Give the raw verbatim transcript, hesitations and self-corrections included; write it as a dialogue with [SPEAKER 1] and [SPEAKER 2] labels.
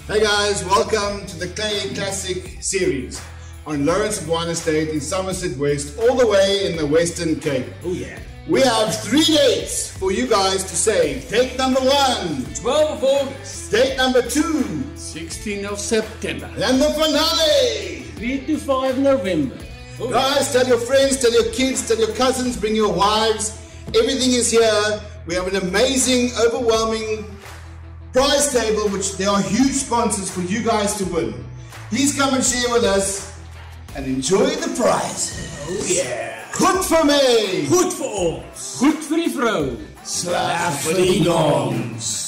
[SPEAKER 1] Hey guys, welcome to the Clay Classic series on Lawrence Wine Estate in Somerset West, all the way in the Western Cape.
[SPEAKER 2] Oh yeah.
[SPEAKER 1] We have three dates for you guys to save. Date number one,
[SPEAKER 2] twelfth of August.
[SPEAKER 1] Date number two,
[SPEAKER 2] sixteenth of September.
[SPEAKER 1] and the finale.
[SPEAKER 2] three to five November. Oh.
[SPEAKER 1] Guys, tell your friends, tell your kids, tell your cousins, bring your wives. Everything is here. We have an amazing, overwhelming prize table, which there are huge sponsors for you guys to win. Please come and share with us and enjoy the prizes.
[SPEAKER 2] Oh yeah.
[SPEAKER 1] Goed vir my.
[SPEAKER 2] Goed vir ons. Goed vir die vrou.
[SPEAKER 1] Sleg vir die jongs.